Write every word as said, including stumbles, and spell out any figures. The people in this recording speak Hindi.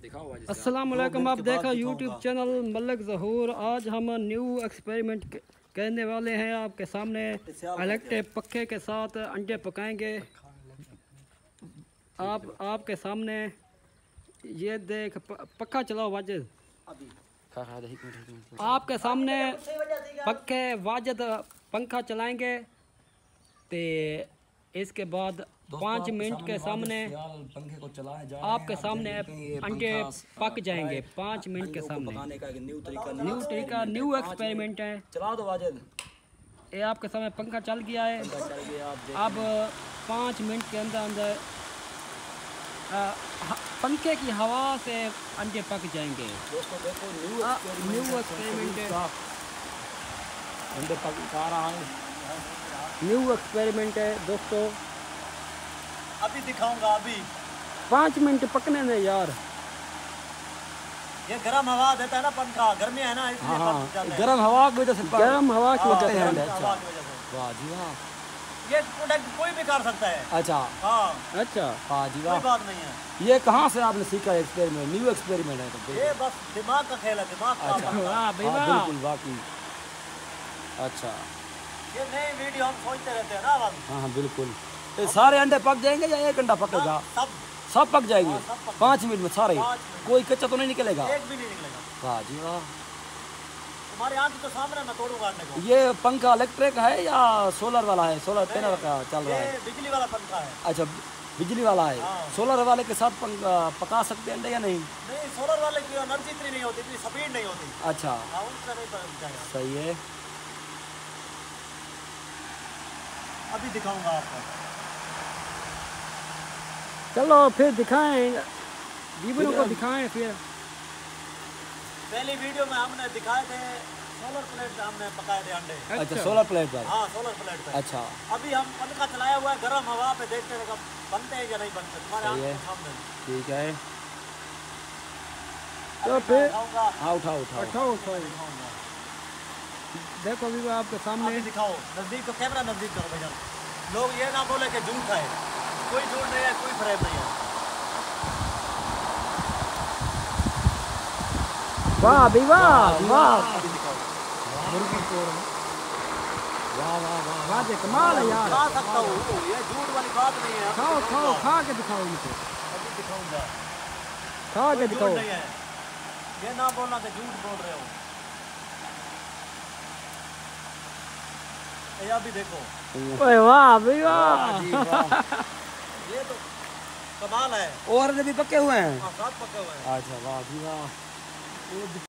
अस्सलाम वालेकुम, आप देखा यूट्यूब चैनल मलिक ज़हूर। आज हम न्यू एक्सपेरिमेंट करने वाले हैं। आपके सामने इलेक्ट्रिक पक्के के साथ अंडे पकाएंगे। आप आपके सामने ये देख पक्का चलाओ वाजिद। आपके सामने पक्के वाजिद पंखा चलाएंगे तो इसके बाद पाँच मिनट के सामने पंखे को चलाएं आपके सामने अंडे पक जाएंगे। पाँच मिनट के सामने न्यू तरीका न्यू तरीका न्यू एक्सपेरिमेंट है। चला दो वाजिद। ये आपके सामने पंखा चल गया है। अब पाँच मिनट के अंदर अंदर पंखे की हवा से अंडे पक जाएंगे। दोस्तों देखो न्यू एक्सपेरिमेंट है। अंडे पक रहा है। न्यू एक्सपेरिमेंट है दोस्तों। अभी दिखाऊंगा। अभी पाँच मिनट पकने में यार। ये गर्म हवा देता है ना पंखा, गर्मी है ना इसलिए पक जाता है। गर्म हवा की वजह से गर्म हवा की वजह से। अच्छा वाह जी वाह। ये प्रोडक्ट कोई भी कर सकता है। अच्छा हाँ अच्छा वाह जी वाह। कोई बात नहीं है। ये कहाँ से आपने सीखा एक्सपेरिमेंट? न्यू एक्सपेरिमेंट है तो ये बस दिमाग का खेल है, दिमाग का। अच्छा वाह भाई वाह, बिल्कुल वाकई। अच्छा ये नई वीडियो हम सोचते रहते हैं ना। हाँ हाँ बिल्कुल। तो सारे अंडे पक जाएंगे या एक अंडा पकेगा? सब सब पक जाएंगे पाँच मिनट में सारे। कोई कच्चा तो नहीं निकलेगा? एक भी नहीं निकलेगा। वाह जी वाह। तुम्हारी आंख के सामने मैं तोड़ूंगा अंडे को। ये पंखा इलेक्ट्रिक है या सोलर वाला है? सोलर पैनल का चल रहा है। ये बिजली वाला पंखा है। अच्छा बिजली वाला है। हाँ। सोलर वाले के साथ पका सकते हैं अंडे या नहीं? नहीं, सोलर वाले की एनर्जी इतनी नहीं होती, इतनी स्पीड नहीं होती। अच्छा हाँ, उनसे नहीं पक जाएगा। सही है। अभी दिखाऊंगा आपको। चलो फिर दिखाएं, जीवनों को दिखाएं फिर। पहली वीडियो में हमने दिखाए थे सोलर प्लेट पे हमने पकाए थे अंडे। अच्छा सोलर प्लेट पर। हाँ सोलर प्लेट पे। अच्छा अभी हम पंखा चलाया हुआ है, गर्म हवा पे देखते हैं कब बनते हैं या नहीं बनते। तुम्हारे आंखों के सामने। ठीक है तो फिर हाँ उठाओ उठाओ उठाओ उठाओ। देखो अभी आपके सामने। अभी दिखाओ नजदीक, तो कैमरा नजदीक करो भैया। लोग ये ना बोले कि झूठ है। कोई झूठ नहीं है, कोई फ्रेम नहीं है। वाह भी वाह वाह वाह वाह वाह कमाल है यार। खा सकता हूँ, ये झूठ वाली बात नहीं है। खाओ खाओ खा के दिखाओ इनको। अभी दिखाऊंगा। खा के दिखाओ। नहीं है, ये ना बोलना कि झूठ बोल रहे हो। ये अभी देखो। ओए वाह भी वाह। ये तो कमाल है। और भी पके हुए हैं। हाँ साथ पके हुए हैं। अच्छा वाह जी वाह।